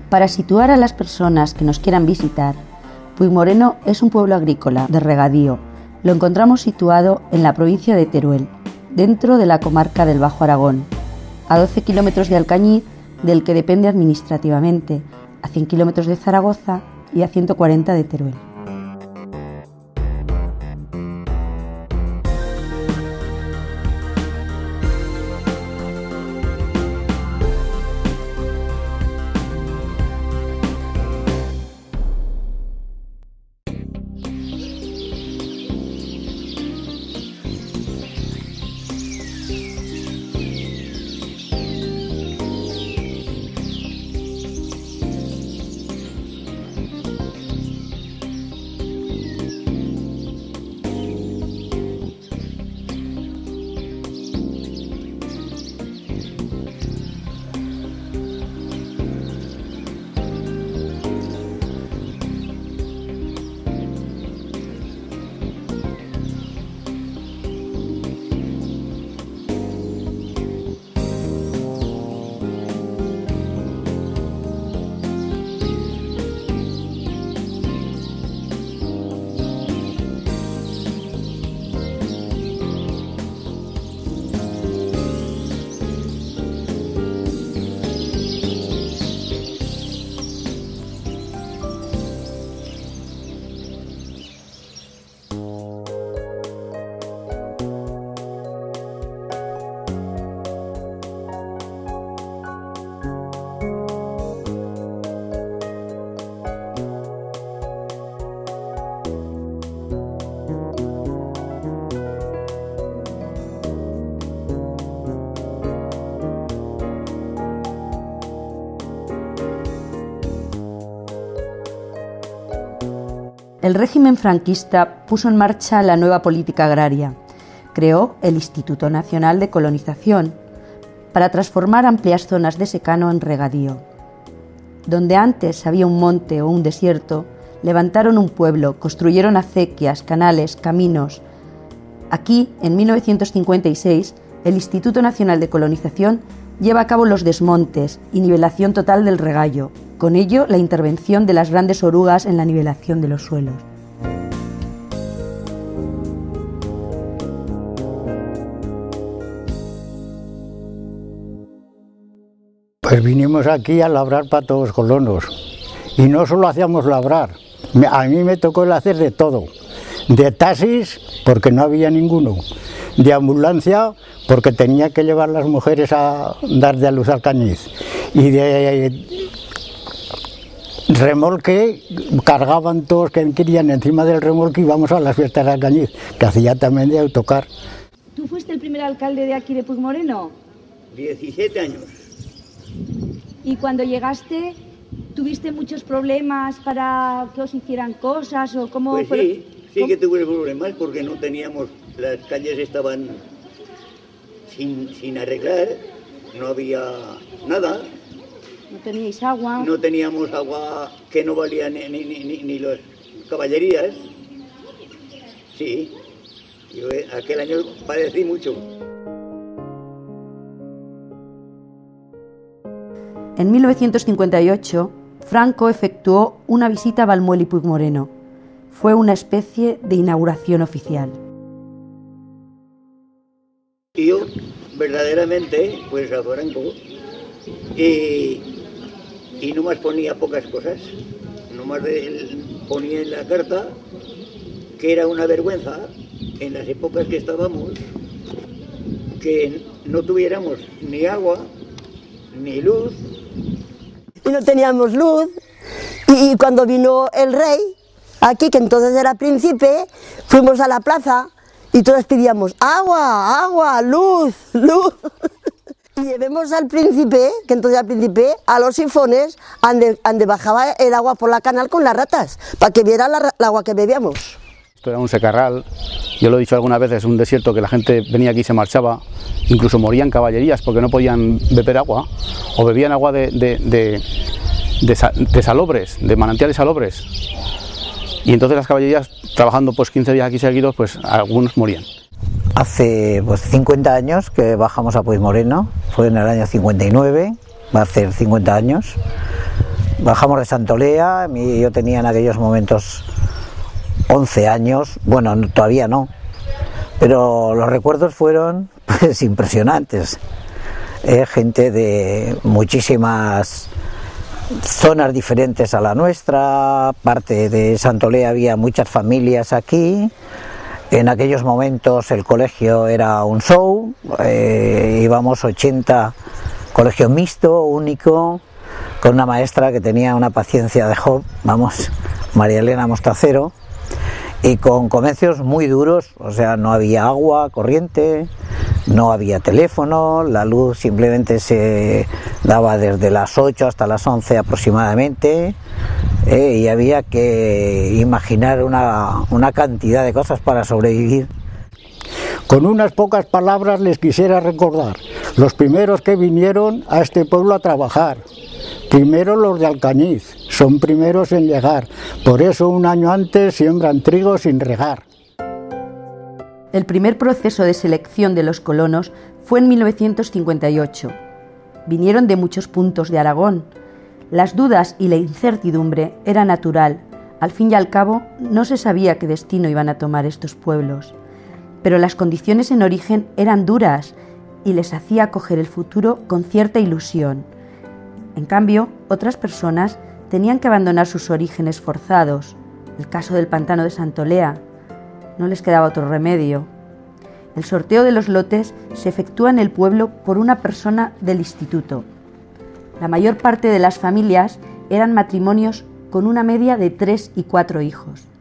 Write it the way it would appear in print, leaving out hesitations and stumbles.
Para situar a las personas que nos quieran visitar, Puigmoreno es un pueblo agrícola de regadío. Lo encontramos situado en la provincia de Teruel, dentro de la comarca del Bajo Aragón, a 12 kilómetros de Alcañiz, del que depende administrativamente, a 100 kilómetros de Zaragoza y a 140 de Teruel. El régimen franquista puso en marcha la nueva política agraria. Creó el Instituto Nacional de Colonización para transformar amplias zonas de secano en regadío. Donde antes había un monte o un desierto, levantaron un pueblo, construyeron acequias, canales, caminos. Aquí, en 1956, el Instituto Nacional de Colonización lleva a cabo los desmontes y nivelación total del regallo, con ello la intervención de las grandes orugas en la nivelación de los suelos. Pues vinimos aquí a labrar para todos los colonos y no solo hacíamos labrar, a mí me tocó el hacer de todo, de taxis porque no había ninguno, de ambulancia porque tenía que llevar las mujeres a dar de a luz al Alcañiz y de remolque, cargaban todos que querían encima del remolque y íbamos a las fiestas de Alcañiz, que hacía también de autocar. ¿Tú fuiste el primer alcalde de aquí de Puigmoreno? 17 años. ¿Y cuando llegaste tuviste muchos problemas para que os hicieran cosas o cómo? Pues sí que tuve problemas porque no teníamos, las calles estaban sin arreglar, no había nada. ¿No teníais agua? No teníamos agua que no valía ni las caballerías. Sí, yo aquel año padecí mucho. En 1958, Franco efectuó una visita a Valmuel y Puigmoreno. Fue una especie de inauguración oficial. Y yo, verdaderamente, pues a Franco, y nomás ponía pocas cosas. Nomás ponía en la carta que era una vergüenza, en las épocas que estábamos, que no tuviéramos ni agua, ni luz. Y no teníamos luz, y cuando vino el rey, aquí, que entonces era príncipe, fuimos a la plaza y todos pedíamos agua, agua, luz, luz. Y llevemos al príncipe, que entonces era príncipe, a los sifones, donde bajaba el agua por la canal con las ratas, para que viera el agua que bebíamos. Esto era un secarral, yo lo he dicho algunas veces, un desierto que la gente venía aquí y se marchaba, incluso morían caballerías porque no podían beber agua, o bebían agua de salobres, de manantiales salobres. Y entonces las caballerías, trabajando pues 15 días aquí seguidos, pues algunos morían. Hace 50 años que bajamos a Puigmoreno, fue en el año 59, va a hacer 50 años, bajamos de Santolea, yo tenía en aquellos momentos 11 años, bueno, todavía no, pero los recuerdos fueron pues impresionantes. Gente de muchísimas zonas diferentes a la nuestra, parte de Santolea había muchas familias aquí. En aquellos momentos el colegio era un show, íbamos 80, colegio mixto, único, con una maestra que tenía una paciencia de Job, vamos, María Elena Mostacero, y con comercios muy duros, o sea, no había agua corriente, no había teléfono, la luz simplemente se daba desde las 8 hasta las 11 aproximadamente, y había que imaginar una cantidad de cosas para sobrevivir. Con unas pocas palabras les quisiera recordar los primeros que vinieron a este pueblo a trabajar. Primero los de Alcañiz, son primeros en llegar, por eso un año antes siembran trigo sin regar. El primer proceso de selección de los colonos fue en 1958. Vinieron de muchos puntos de Aragón. Las dudas y la incertidumbre era natural. Al fin y al cabo, no se sabía qué destino iban a tomar estos pueblos. Pero las condiciones en origen eran duras y les hacía acoger el futuro con cierta ilusión. En cambio, otras personas tenían que abandonar sus orígenes forzados. El caso del pantano de Santolea. No les quedaba otro remedio. El sorteo de los lotes se efectúa en el pueblo por una persona del instituto. La mayor parte de las familias eran matrimonios con una media de 3 y 4 hijos.